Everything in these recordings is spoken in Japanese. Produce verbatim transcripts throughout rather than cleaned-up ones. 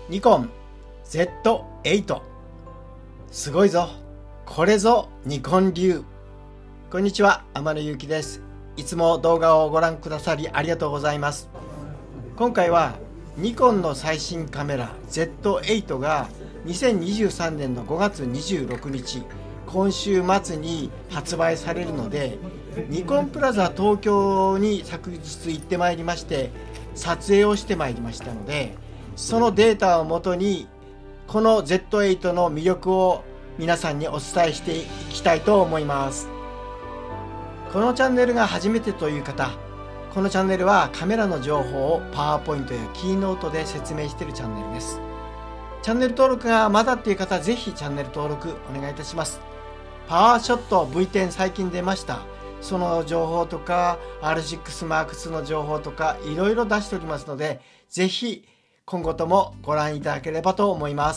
ニコン ゼットエイト すごいぞ、これぞニコン流。こんにちは、天野ゆうきです。いつも動画をご覧くださりありがとうございます。今回はニコンの最新カメラ ゼットエイト がにせんにじゅうさんねんのごがつにじゅうろくにち、今週末に発売されるので、ニコンプラザ東京に昨日行ってまいりまして撮影をしてまいりましたので、そのデータをもとにこの ゼットエイト の魅力を皆さんにお伝えしていきたいと思います。このチャンネルが初めてという方、このチャンネルはカメラの情報をパワーポイントやキーノートで説明しているチャンネルです。チャンネル登録がまだっていう方はぜひチャンネル登録お願いいたします。パワーショット ブイテン 最近出ました。その情報とか アールシックスマークツー の情報とかいろいろ出しておりますので、ぜひ今後ともご覧いただければと思います。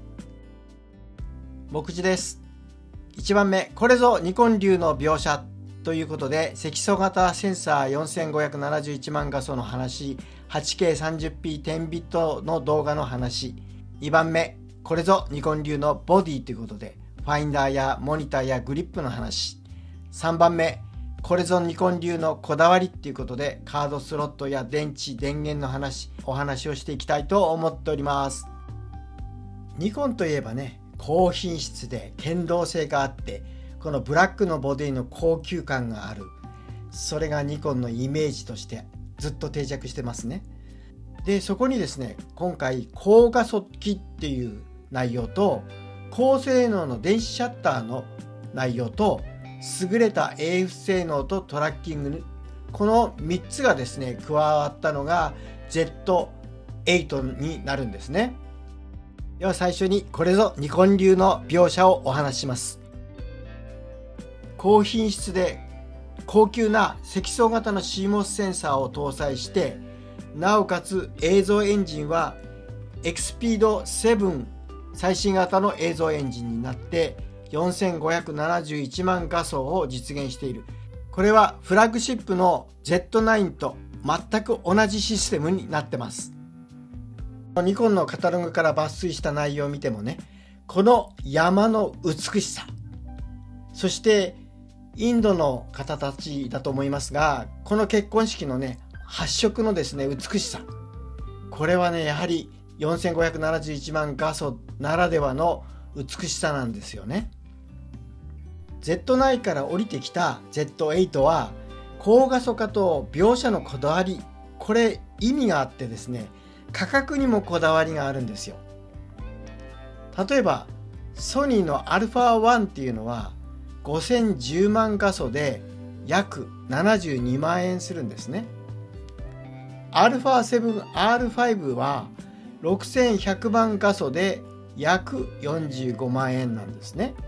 目次です。いちばんめ、これぞニコン流の描写ということで、積層型センサーよんせんごひゃくななじゅういちまん画素の話、はちケーさんじゅうピーじゅうビットの動画の話。にばんめ、これぞニコン流のボディということで、ファインダーやモニターやグリップの話。さんばんめ、これぞニコン流のこだわりっていうことで、カードスロットや電池電源の話、お話をしていきたいと思っております。ニコンといえばね、高品質で堅牢性があって、このブラックのボディの高級感がある、それがニコンのイメージとしてずっと定着してますね。でそこにですね、今回高画素機っていう内容と、高性能の電子シャッターの内容と、優れた エーエフ 性能とトラッキング、このみっつがですね加わったのが ゼットエイト になるんですね。では最初にこれぞニコン流の描写をお話しします。高品質で高級な積層型の シーモス センサーを搭載して、なおかつ映像エンジンはエクスピードセブン最新型の映像エンジンになってよんせんごひゃくななじゅういちまん画素を実現している。これはフラッグシップの ゼットナイン と全く同じシステムになってます。ニコンのカタログから抜粋した内容を見てもね、この山の美しさ、そしてインドの方たちだと思いますが、この結婚式のね発色のですね美しさ、これはねやはりよんせんごひゃくななじゅういちまん画素ならではの美しさなんですよね。ゼットナイン から降りてきた ゼットエイト は高画素化と描写のこだわり、これ意味があってですね、価格にもこだわりがあるんですよ。例えばソニーの アルファワン っていうのはごせんじゅうまん画素で約ななじゅうにまんえんするんですね。 アルファセブンアールファイブ はろくせんひゃくまん画素で約よんじゅうごまんえんなんですね。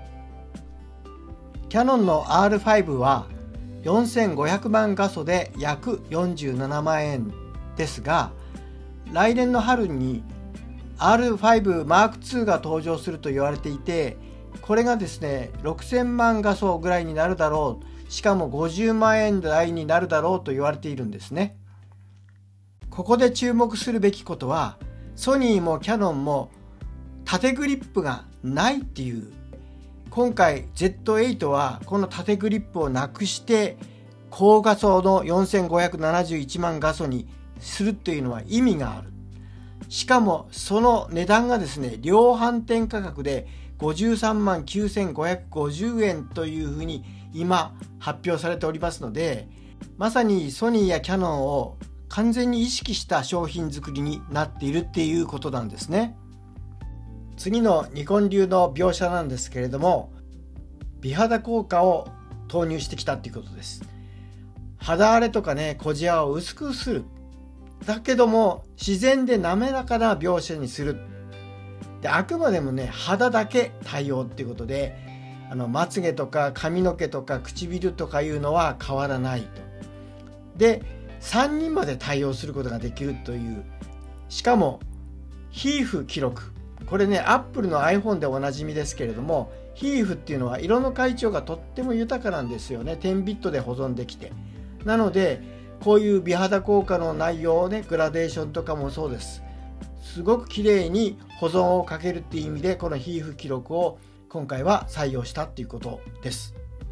キヤノンの アールファイブ はよんせんごひゃくまん画素で約よんじゅうななまんえんですが、来年の春に アールファイブマークツー が登場すると言われていて、これがですねろくせんまん画素ぐらいになるだろう、しかもごじゅうまんえん台になるだろうと言われているんですね。ここで注目するべきことは、ソニーもキヤノンも縦グリップがないっていう。今回 ゼットエイト はこの縦グリップをなくして高画素のよんせんごひゃくななじゅういちまん画素にするっていうのは意味がある。しかもその値段がですね量販店価格でごじゅうさんまんきゅうせんごひゃくごじゅうえんというふうに今発表されておりますので、まさにソニーやキヤノンを完全に意識した商品作りになっているっていうことなんですね。次のニコン流の描写なんですけれども、美肌効果を投入してきたっていうことです。肌荒れとかね小じわを薄くする、だけども自然で滑らかな描写にする。であくまでもね肌だけ対応っていうことで、あのまつげとか髪の毛とか唇とかいうのは変わらないと。でさんにんまで対応することができるという。しかも皮膚記録、これねアップルの iPhone でおなじみですけれども、皮膚っていうのは色の階調がとっても豊かなんですよね。じゅうビットで保存できて、なのでこういう美肌効果の内容をねグラデーションとかもそうです。 すごく綺麗に保存をかけるっていう意味で、この皮膚記録を今回は採用したっていうことです。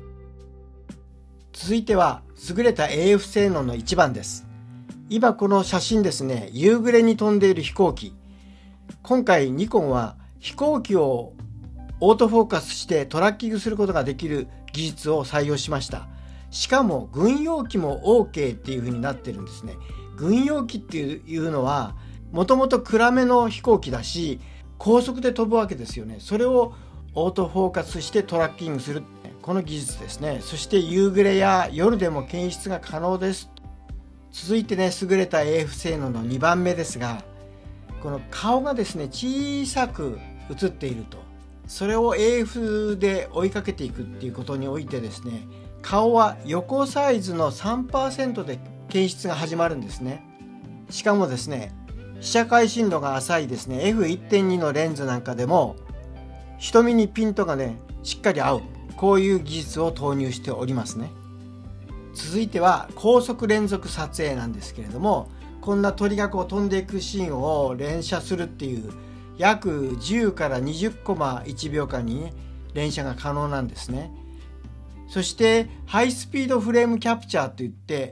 続いては優れた エーエフ 性能のいちばんです。今この写真ですね、夕暮れに飛んでいる飛行機。今回ニコンは飛行機をオートフォーカスしてトラッキングすることができる技術を採用しました。しかも軍用機も OK っていう風になってるんですね。軍用機っていうのはもともと暗めの飛行機だし、高速で飛ぶわけですよね。それをオートフォーカスしてトラッキングする、この技術ですね。そして夕暮れや夜でも検出が可能です。続いてね、優れた エーエフ 性能のにばんめですが、この顔がですね小さく映っていると、それを エーエフ で追いかけていくっていうことにおいてですね、顔は横サイズの さんパーセント で検出が始まるんですね。しかもですね、被写界深度が浅いですね エフいってんに のレンズなんかでも瞳にピントがねしっかり合う、こういう技術を投入しておりますね。続いては高速連続撮影なんですけれども、こんな鳥がこう飛んでいくシーンを連写するっていう約じゅうからにじゅっコマいちびょうかんに、ね、連写が可能なんですね。そしてハイスピードフレームキャプチャーといって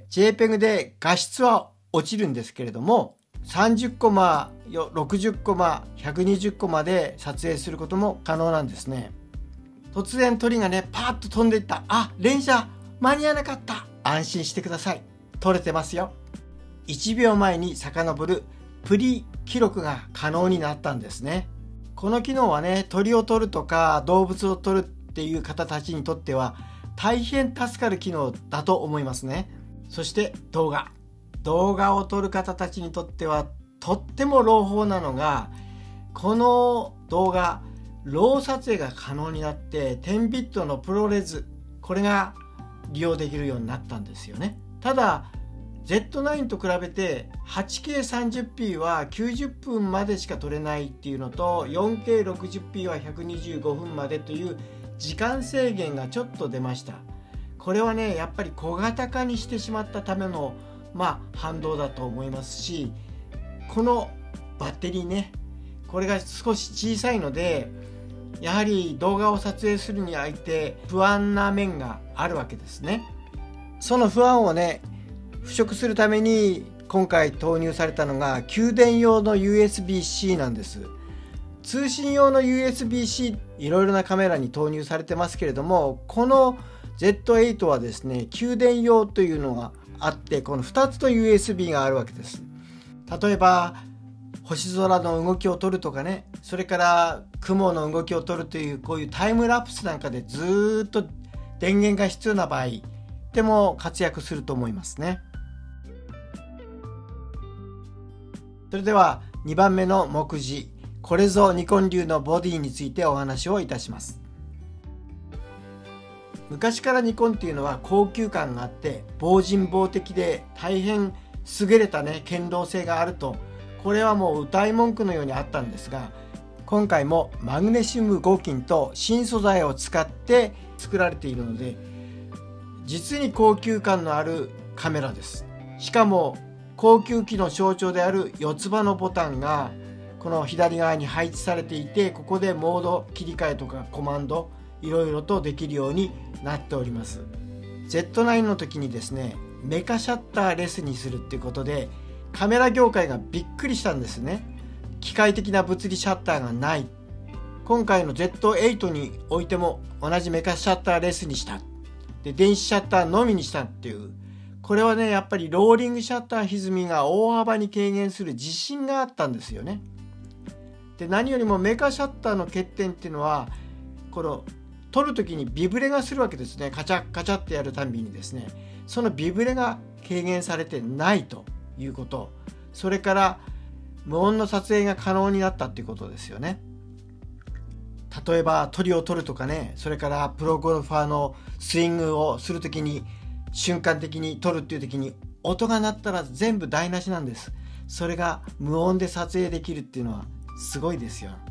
ジェイペグ で画質は落ちるんですけれども、さんじゅっコマ、ろくじゅっコマ、ひゃくにじゅっコマで撮影することも可能なんですね。突然鳥がねパーッと飛んでいった、あ、連写間に合わなかった、安心してください、撮れてますよ。いちびょうまえに遡るプリ記録が可能になったんですね。この機能はね、鳥を撮るとか動物を撮るっていう方たちにとっては大変助かる機能だと思いますね。そして動画動画を撮る方たちにとってはとっても朗報なのが、この動画ロー撮影が可能になってじゅうビットのプロレズ、これが利用できるようになったんですよね。ただ ゼットナイン と比べて はちケーさんじゅっピー はきゅうじゅっぷんまでしか撮れないっていうのと よんケーろくじゅっピー はひゃくにじゅうごふんまでという時間制限がちょっと出ました。これはねやっぱり小型化にしてしまったためのまあ反動だと思いますし、このバッテリーね、これが少し小さいのでやはり動画を撮影するにあいて不安な面があるわけですね。その不安をね払拭するために今回投入されたのが給電用の ユーエスビー-C なんです。通信用の ユーエスビー-C いろいろなカメラに投入されてますけれども、この ゼットエイト はですね給電用というのがあって、このふたつの ユーエスビー があるわけです。例えば星空の動きを撮るとかね、それから雲の動きを撮るというこういうタイムラプスなんかでずっと電源が必要な場合でも活躍すると思いますね。それではにばんめの目次、これぞニコン流のボディについてお話をいたします。昔からニコンっていうのは高級感があって防塵防滴で大変優れたね堅牢性があると、これはもう謳い文句のようにあったんですが、今回もマグネシウム合金と新素材を使って作られているので実に高級感のあるカメラです。しかも高級機の象徴である四つ葉のボタンがこの左側に配置されていて、ここでモード切り替えとかコマンドいろいろとできるようになっております。 ゼットナイン の時にですねメカシャッターレスにするっていうことでカメラ業界がびっくりしたんですね。機械的な物理シャッターがない。今回の ゼットエイト においても同じメカシャッターレスにした。で電子シャッターのみにしたっていう、これはねやっぱりローリングシャッター歪みが大幅に軽減する自信があったんですよね。で何よりもメカシャッターの欠点っていうのは、この撮る時にビブレがするわけですね。カチャカチャってやるたびにですね、そのビブレが軽減されてないということ、それから無音の撮影が可能になったっていうことですよね。例えば鳥を撮るとかね、それからプロゴルファーのスイングをするときに瞬間的に撮るっていう時に音が鳴ったら全部台無しなんです。それが無音で撮影できるっていうのはすごいですよ。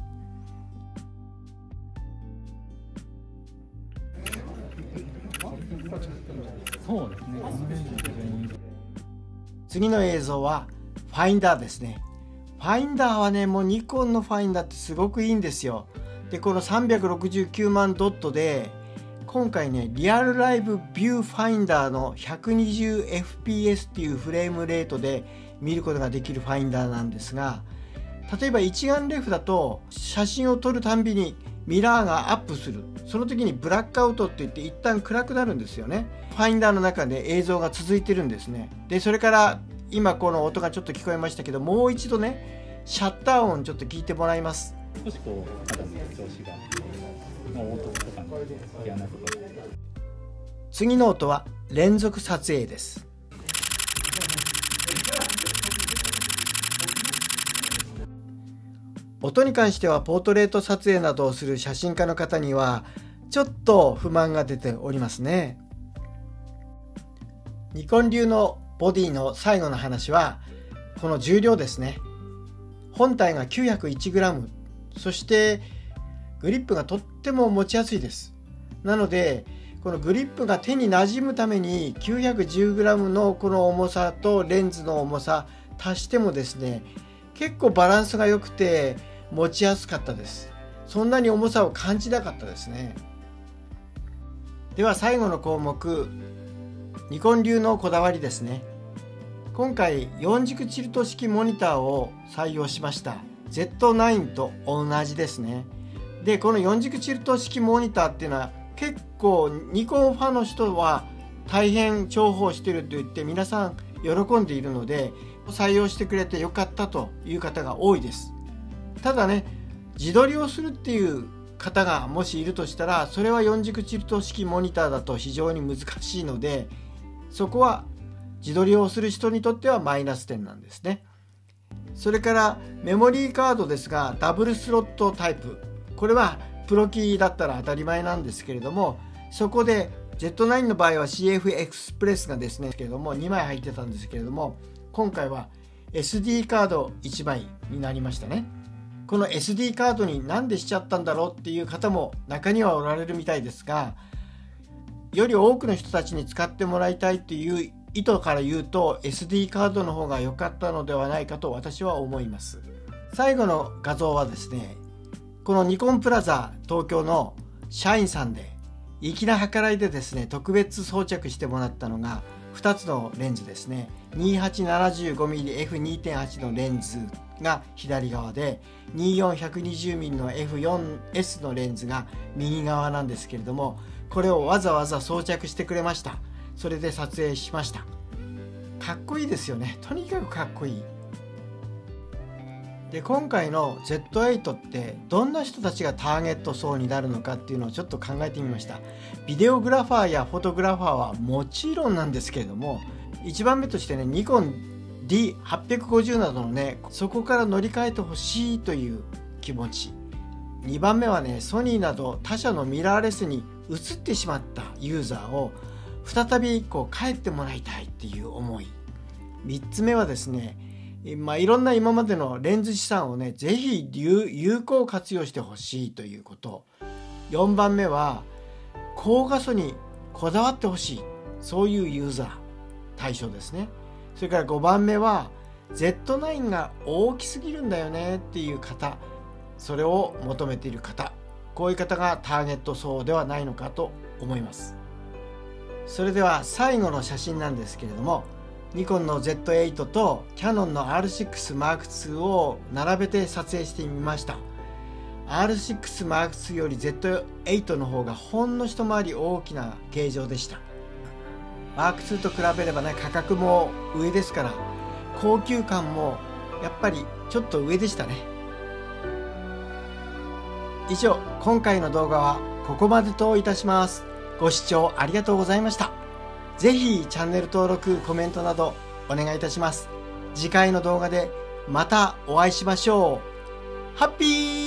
そうですね。 次の映像はファインダーですね。 ファインダーはね、もうニコンのファインダーってすごくいいんですよ。で、このさんびゃくろくじゅうきゅうまんドットで、今回ね、リアルライブビューファインダーの ひゃくにじゅうエフピーエス っていうフレームレートで見ることができるファインダーなんですが、例えば一眼レフだと写真を撮るたんびにミラーがアップする。その時にブラックアウトっていって一旦暗くなるんですよね。ファインダーの中で映像が続いてるんですね。で、それから今この音がちょっと聞こえましたけど、もう一度ね、シャッター音ちょっと聞いてもらいます。 少しこう肌の調子が、まあ、音とかの嫌なところ。 次の音は連続撮影です。音に関してはポートレート撮影などをする写真家の方にはちょっと不満が出ておりますね。ニコン流のボディの最後の話はこの重量ですね。本体が きゅうひゃくいちグラム、 そしてグリップがとっても持ちやすいです。なのでこのグリップが手に馴染むために きゅうひゃくじゅうグラム のこの重さとレンズの重さ足してもですね、結構バランスが良くて持ちやすかったです。そんなに重さを感じなかったですね。では最後の項目、ニコン流のこだわりですね。今回よん軸チルト式モニターを採用しました。 ゼットナイン と同じですね。で、このよん軸チルト式モニターっていうのは結構ニコンファンの人は大変重宝してると言って皆さん喜んでいるので、採用してくれてよかったという方が多いです。ただね、自撮りをするっていう方がもしいるとしたら、それはよん軸チルト式モニターだと非常に難しいので、そこは自撮りをする人にとってはマイナス点なんですね。それからメモリーカードですが、ダブルスロットタイプ、これはプロ機だったら当たり前なんですけれども、そこで ゼットナイン の場合は シーエフ エクスプレスがですねけれどもにまい入ってたんですけれども、今回は エスディー カードいちまいになりましたね。この エスディー カードになんでしちゃったんだろうっていう方も中にはおられるみたいですが、より多くの人たちに使ってもらいたいっていう意図から言うと エスディー カードの方が良かったのではないかと私は思います。最後の画像はですね、このニコンプラザ東京の社員さんで粋な計らいでですね、特別装着してもらったのがふたつのレンズですね。にじゅうはち ななじゅうごミリエフにてんはち のレンズが左側で、にじゅうよん ひゃくにじゅうミリの エフフォーエス のレンズが右側なんですけれども、これをわざわざ装着してくれました。それで撮影しました。かっこいいですよね。とにかくかっこいい。で、今回の ゼットエイト ってどんな人たちがターゲット層になるのかっていうのをちょっと考えてみました。ビデオグラファーやフォトグラファーはもちろんなんですけれども、いちばんめとしてね、ニコン ディーはっぴゃくごじゅう などのね、そこから乗り換えてほしいという気持ち。にばんめはね、ソニーなど他社のミラーレスに移ってしまったユーザーを再びこう帰ってもらいたいっていう思い。みっつめはですね、まあ、いろんな今までのレンズ資産をね、ぜひ有効活用してほしいということ。よんばんめは高画素にこだわってほしい、そういうユーザー対象ですね。それからごばんめは ゼットナイン が大きすぎるんだよねっていう方、それを求めている方、こういう方がターゲット層ではないのかと思います。それでは最後の写真なんですけれども、ニコンの ゼットエイト とキヤノンの アールシックスマークツー を並べて撮影してみました。 アールシックスマークツー より ゼットエイト の方がほんの一回り大きな形状でした。マークツー と比べればね、価格も上ですから高級感もやっぱりちょっと上でしたね。以上、今回の動画はここまでといたします。ご視聴ありがとうございました。ぜひチャンネル登録、コメントなどお願いいたします。次回の動画でまたお会いしましょう。ハッピー